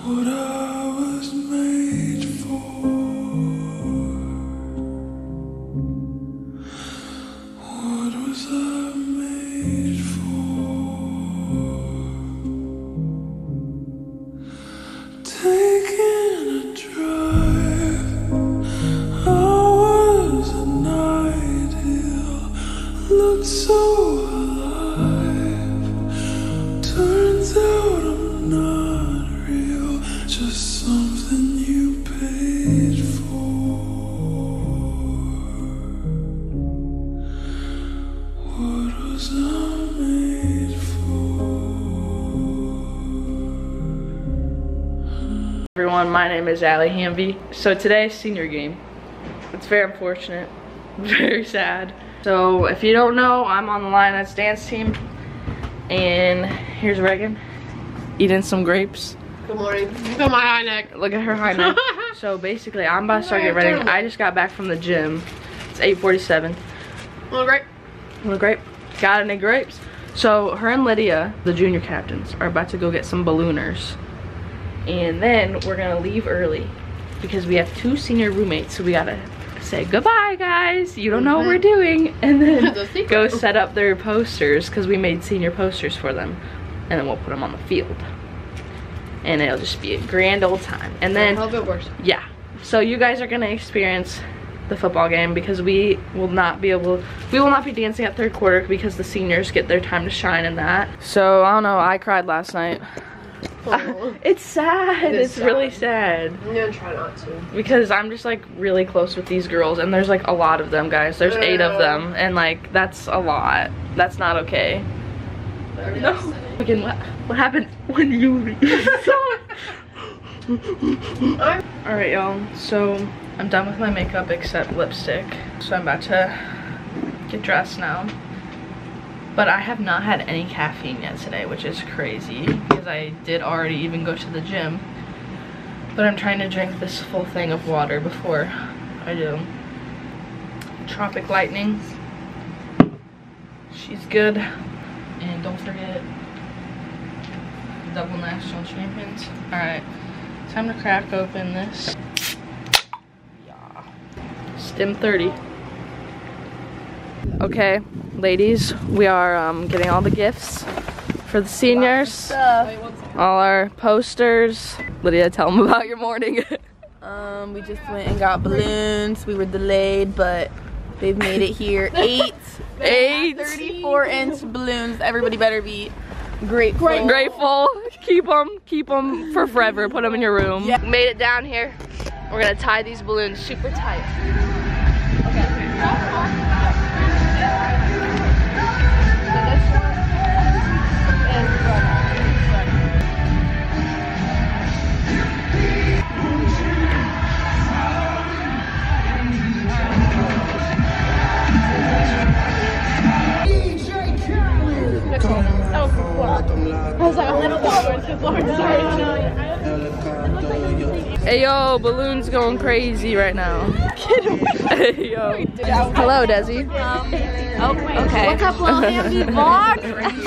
what I was made for. What was I made for? Taking a drive, I was an ideal, looked so alive. Turns out I'm not real, just something you paid for. What was I made for? Everyone, my name is Allie Hamby. So today's senior game. It's very unfortunate, very sad. So if you don't know, I'm on the Lioness dance team. And here's Reagan, eating some grapes. Good morning. Look at my high neck. Look at her high neck. So basically, I'm about to start getting ready. I just got back from the gym. It's 8:47. Little grape. Little grape. Got any grapes? So her and Lydia, the junior captains, are about to go get some ballooners. And then we're gonna leave early because we have 2 senior roommates, so we gotta say goodbye, guys. You don't know what we're doing. And then go set up their posters because we made senior posters for them. And then we'll put them on the field. And it'll just be a grand old time. And then, I hope it works. Yeah. So you guys are gonna experience the football game because we will not be dancing at 3rd quarter because the seniors get their time to shine in that. So I don't know, I cried last night. Oh. It's sad. It's sad. Really sad. I'm gonna try not to. Because I'm just like really close with these girls and there's like a lot of them, guys. There's 8 of them and like that's a lot. That's not okay. No. Again, what happened when you saw it? Alright, y'all. So I'm done with my makeup except lipstick. So I'm about to get dressed now. But I have not had any caffeine yet today, which is crazy because I did already even go to the gym. But I'm trying to drink this full thing of water before I do. Tropic Lightning. She's good. And don't forget, double national champions. Alright, time to crack open this. Yeah. Stim 30. Okay, ladies, we are getting all the gifts for the seniors. All our posters. Lydia, tell them about your morning. We just went and got balloons. We were delayed, but they've made it here. 8 34-inch balloons. Everybody better be grateful. Grateful. Keep them for forever. Put them in your room. Yeah. Made it down here. We're gonna tie these balloons super tight. Hey yo, balloons going crazy right now. Hey yo. Hello, Desi. Okay. What's up, little Hamby vlog?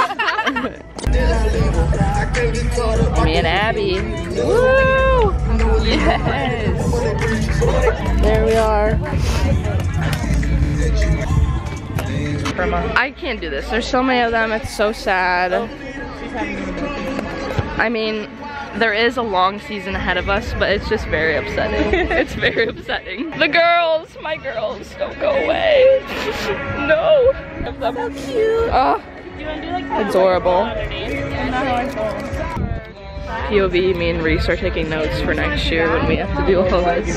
Me and Abby. Woo! Yes. There we are. I can't do this. There's so many of them. It's so sad. I mean, there is a long season ahead of us, but it's just very upsetting. It's very upsetting. The girls, my girls, don't go away. No. So cute. Oh, adorable. POV, me and Reese are taking notes for next year when we have to do all this.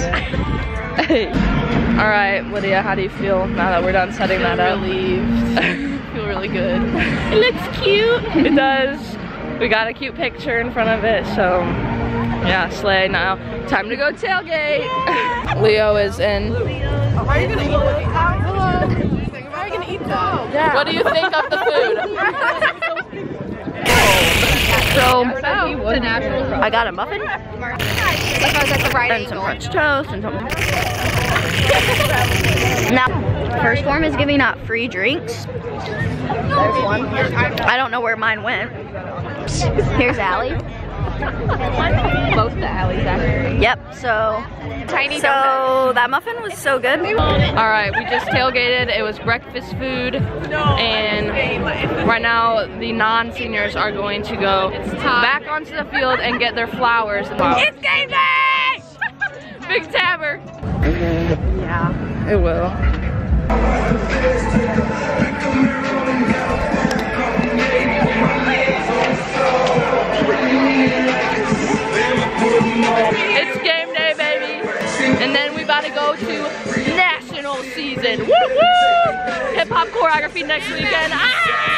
All right, Lydia, how do you feel now that we're done setting that up? Relieved. I feel really good. It looks cute. It does. We got a cute picture in front of it, so yeah, slay. Now, time to go tailgate. Yeah. Leo is in. How are you gonna eat that? How are you gonna eat that? Yeah. What do you think of the food? So, I got a muffin. And some French toast and some. Now, first form is giving out free drinks. There's one. I don't know where mine went. Here's Allie. Both Yep, so that muffin was so good. Alright, we just tailgated. It was breakfast food. And right now the non-seniors are going to go back onto the field and get their flowers. It's game day! Big tabber. Yeah. It will. It's game day, baby. And then we about to go to national season. Woo woo! Hip hop choreography next weekend. Ah!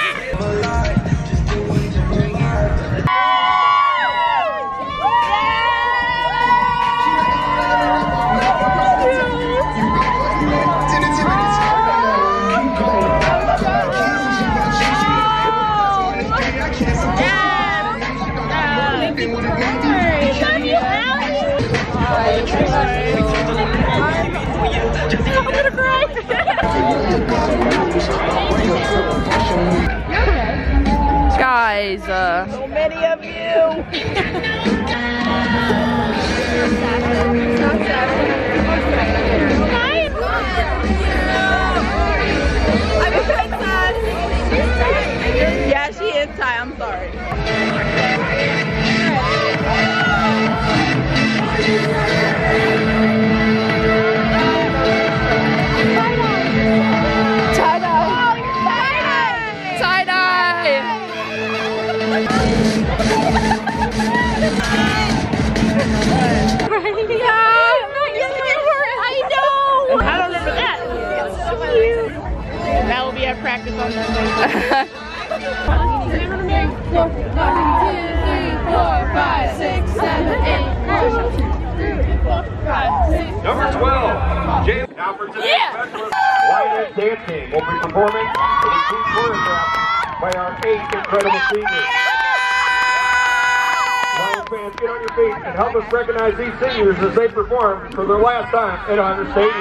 Guys, So many of you. I'm a princess. Yeah, she is Ty. I'm sorry. Practice on that. 1, 2, 3, 4, 5, 6, 7, 8, 9, 10. Number 12, James. Now for today's specialist, Line Edge Dancing will be performing the routine choreographed by our 8 incredible seniors. Lion fans, get on your feet and help us recognize these seniors as they perform for their last time at Honor Stadium.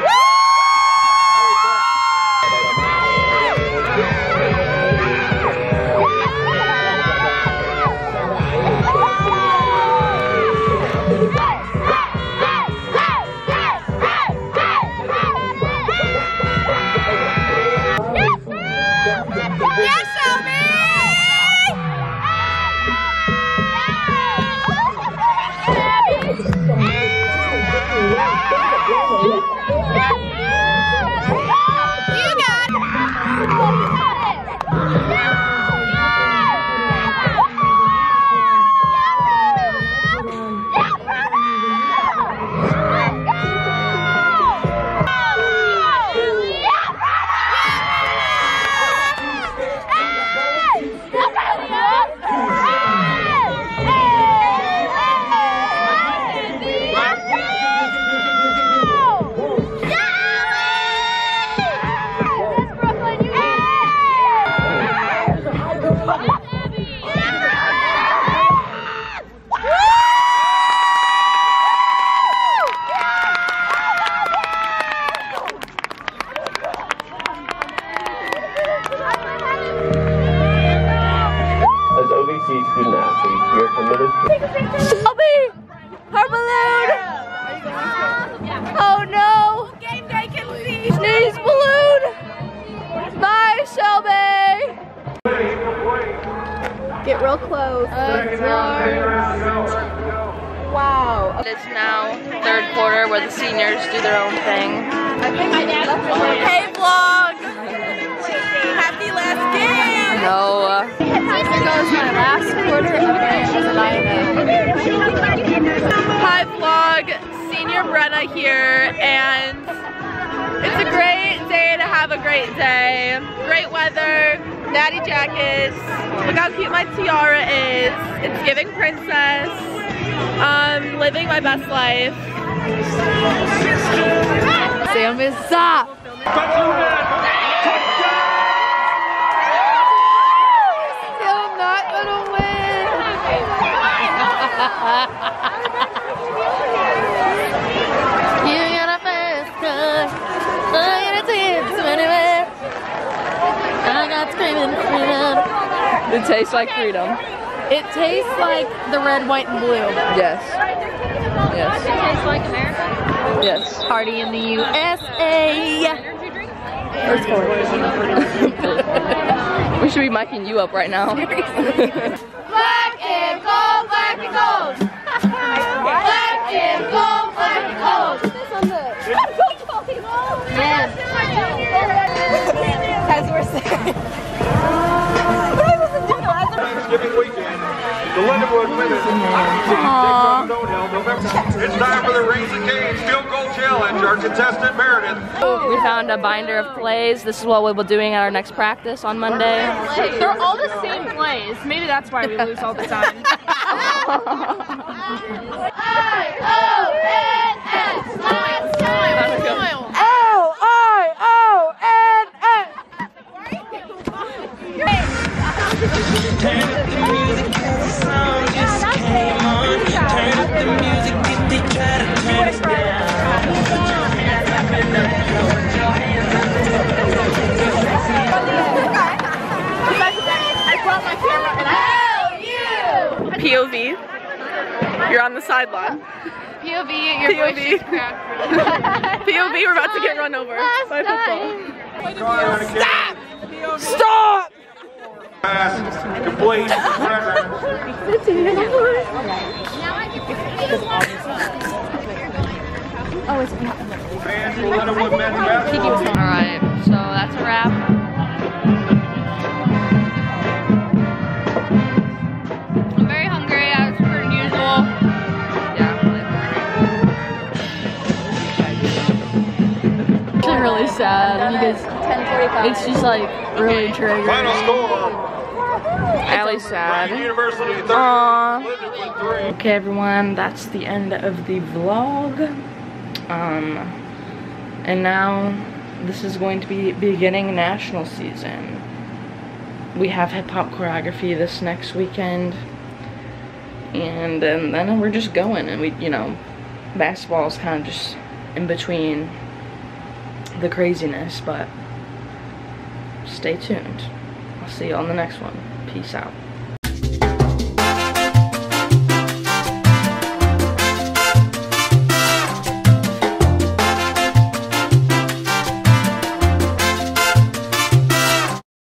Get real close. Wow. It's now third quarter where the seniors do their own thing. Hey vlog! Happy last game! No. my last quarter of Hi vlog, Senior Brenna here, and it's a great day to have a great day. Great weather, natty jackets. Look how cute my tiara is. It's giving princess. Living my best life. Sam is up. Still not gonna win. You got a fast car. I got a dance anywhere. I got screaming freedom. It tastes like freedom. It tastes like the red, white, and blue. Yes. Yes. Yes. Party in the USA. We should be miking you up right now. Black and gold, black and gold. Black and gold, black and gold. Man. As we're saying. Thanksgiving weekend, the Lindenwood women takes on Stonehill, November. It's time for the Raise the Cage Field Goal Challenge. Our contestant Meredith. We found a binder of plays. This is what we'll be doing at our next practice on Monday. They're all the same plays. Maybe that's why we lose all the time. I-O-N-S. Smile, smile, smile. L-I-O-N-S. Turn up the music 'cause the song just came on. Turn up the music if they try to turn us down. Put your hands up in the air. Put your hands up in the I brought my camera and POV. You're on the sideline. POV, your voice is cracked. POV, we're about to get run over by football. Stop! Pass complete. Fans will Lindenwood men's basketball. Alright, so that's a wrap. I'm very hungry as per usual. Yeah, it's really sad because it's just like really triggering. Final score. Allie's sad. University 30. Aww. Lindenwood 3. Okay everyone, that's the end of the vlog. And now this is going to be beginning national season. We have hip hop choreography this next weekend. And then we're just going, and basketball is kind of just in between the craziness, but stay tuned. I'll see you on the next one. Peace out.